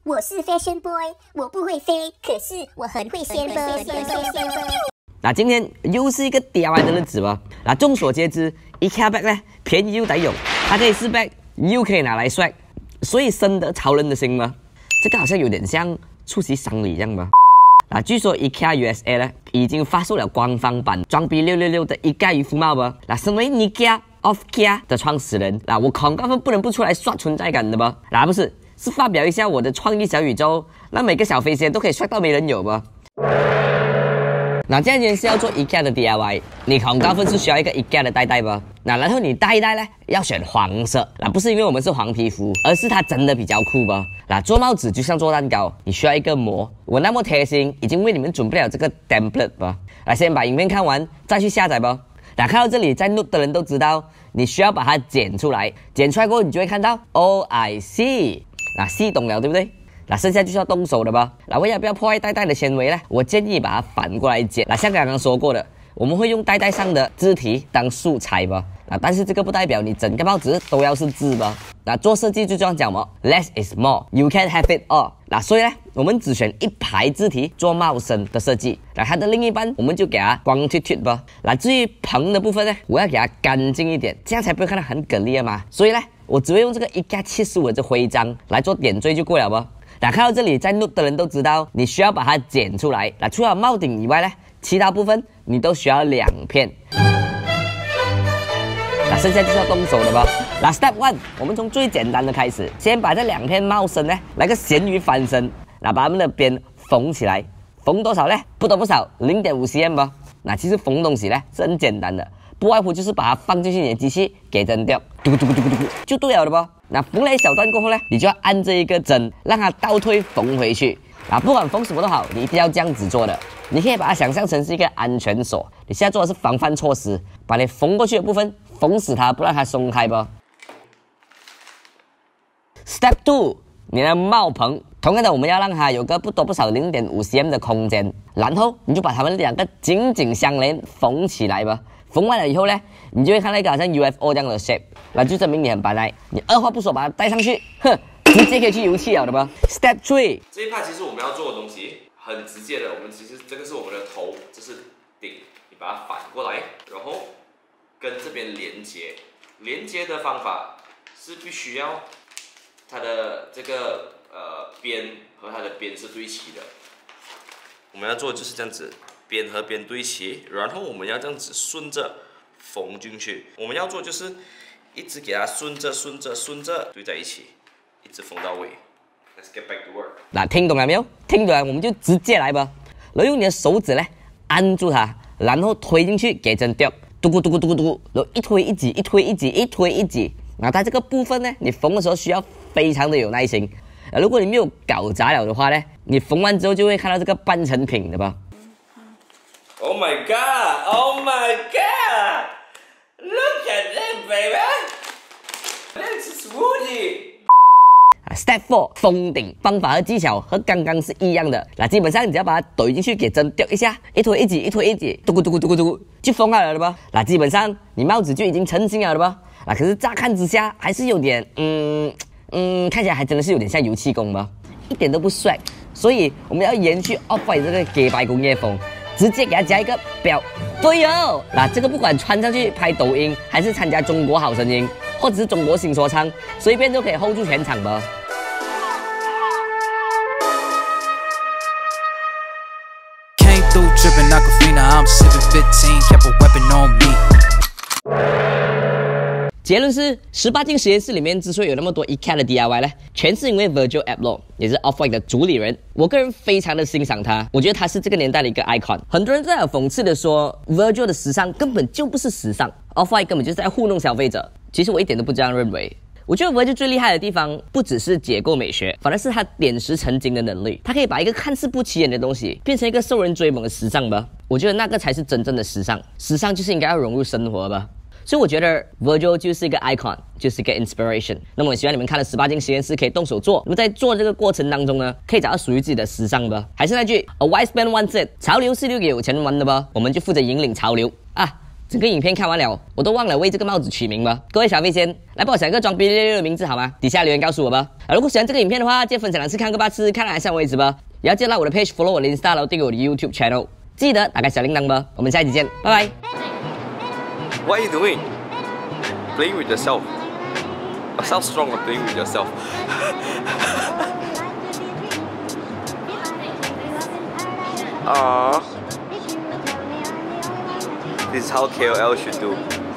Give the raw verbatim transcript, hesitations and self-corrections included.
我是 Fashion Boy， 我不会飞，可是我很会掀飞。 那今天又是一个 D I Y 的日子吧。那众所皆知 ，IKEA bag 呢便宜又抵用，它可以是 bag， 又可以拿来 swag， 所以深得潮人的心吗？这个好像有点像出席丧礼一样吧。那据说 IKEA U S A 呢已经发售了官方版装逼六六六的IKEA渔夫帽吧。那身为 IKEA of IKEA 的创始人，那我恐高分不能不出来刷存在感的吧？那不是，是发表一下我的创意小宇宙，让每个小飞仙都可以刷到没人有吧。那既然是要做 IKEA 的 D I Y， 你恐高分是需要一个 IKEA 的袋袋吧？那然后你袋袋呢要选黄色，那不是因为我们是黄皮肤，而是它真的比较酷吧？那做帽子就像做蛋糕，你需要一个模。我那么贴心，已经为你们准备了这个 template 吧。那先把影片看完，再去下载吧。那看到这里，在 Note 的人都知道，你需要把它剪出来，剪出来过后，你就会看到 Oh I see， 那 see 懂了对不对？那剩下就是要动手的吧。那为了不要破坏袋袋的纤维呢，我建议把它反过来剪。那像刚刚说过的，我们会用袋袋上的字体当素材吧。那但是这个不代表你整个帽子都要是字吧。那做设计就这样讲嘛 ，less is more， you can have it all。那所以呢，我们只选一排字体做帽身的设计。那它的另一半我们就给它光脱脱吧。那至于棚的部分呢，我要给它干净一点，这样才不会看到很给力的嘛。所以呢，我只会用这个 IKEA 七十五的这徽章来做点缀就过了吧。那看到这里，在 Note 的人都知道，你需要把它剪出来。那除了帽顶以外呢，其他部分你都需要两片。那剩下就是要动手了吧。那 Step One， 我们从最简单的开始，先把这两片帽身呢来个咸鱼翻身，那把它们的边缝起来。缝多少呢？不多不少 零点五 cm 吧。那其实缝东西呢是很简单的，不外乎就是把它放进去你的机器给针掉，嘟嘟嘟嘟嘟就对了的吧。那缝了一小段过后呢，你就要按这一个针，让它倒退缝回去。啊，不管缝什么都好，你一定要这样子做的。你可以把它想象成是一个安全锁，你现在做的是防范措施，把你缝过去的部分缝死它，不让它松开吧。Step Two， 你的帽棚，同样的我们要让它有个不多不少 零点五 cm 的空间，然后你就把它们两个紧紧相连缝起来吧。缝完了以后呢，你就会看到一个好像 U F O 这样的 shape， 那就证明你很白赖。你二话不说把它戴上去，哼，直接可以去油漆了的吧。Step Three， 这一趴其实我们要做的东西很直接的，我们其实这个是我们的头，这是顶，你把它反过来，然后跟这边连接。连接的方法是必须要它的这个呃边和它的边是对齐的。我们要做的就是这样子。边和边对齐，然后我们要这样子顺着缝进去。我们要做就是一直给它顺着、顺着、顺着对在一起，一直缝到尾。Let's get back to work。 那听懂了没有？听懂了，我们就直接来吧。然后用你的手指呢按住它，然后推进去给针掉，嘟咕嘟咕嘟咕嘟，然后一推一挤，一推一挤，一推一挤。那在这个部分呢，你缝的时候需要非常的有耐心。如果你没有搞砸了的话呢，你缝完之后就会看到这个半成品的吧。 Oh my god! Oh my god! Look at that, baby! That's Woody! Step Four， 封顶方法和技巧和刚刚是一样的。那基本上你只要把它怼进去，给针掉一下，一推一挤，一推一挤，嘟咕嘟咕嘟咕嘟咕，就封好了的吧。那基本上你帽子就已经成型了的吧。那可是乍看之下还是有点，嗯嗯，看起来还真的是有点像油漆工吧，一点都不帅。所以我们要延续 Off-White 这个给白工业风。直接给它加一个表，对哦。那这个不管穿上去拍抖音，还是参加中国好声音，或者是中国新说唱，随便都可以 hold 住全场吧。结论是，十八禁实验室里面之所以有那么多 IKEA 的 D I Y 呢，全是因为 Virgil Abloh， 也是 Off-White 的主理人。我个人非常的欣赏他，我觉得他是这个年代的一个 icon。很多人在讽刺的说 ，Virgil 的时尚根本就不是时尚 ，Off-White 根本就是在糊弄消费者。其实我一点都不这样认为。我觉得 Virgil 最厉害的地方，不只是解构美学，反而是他点石成金的能力。他可以把一个看似不起眼的东西，变成一个受人追捧的时尚吧。我觉得那个才是真正的时尚。时尚就是应该要融入生活吧。所以我觉得 Virgil 就是一个 icon， 就是一个 inspiration。那么我希望你们看了十八禁实验室可以动手做，那么在做这个过程当中呢，可以找到属于自己的时尚吧。还是那句 ，A wise man once said， 潮流是留给有钱人玩的吧，我们就负责引领潮流啊。 整个影片看完了，我都忘了为这个帽子取名了。各位小飞仙，来帮我想一个装逼溜溜的名字好吗？底下留言告诉我吧。啊，如果喜欢这个影片的话，记得分享两次，看个八次，看了还上为止吧。也要记得来我的 page follow 我的 Insta， 然后订阅我的 YouTube channel， 记得打开小铃铛吧。我们下一集见，拜拜。 What are you doing? Playing with yourself. Yourself strong or playing with yourself. Aww. This is how K O L should do.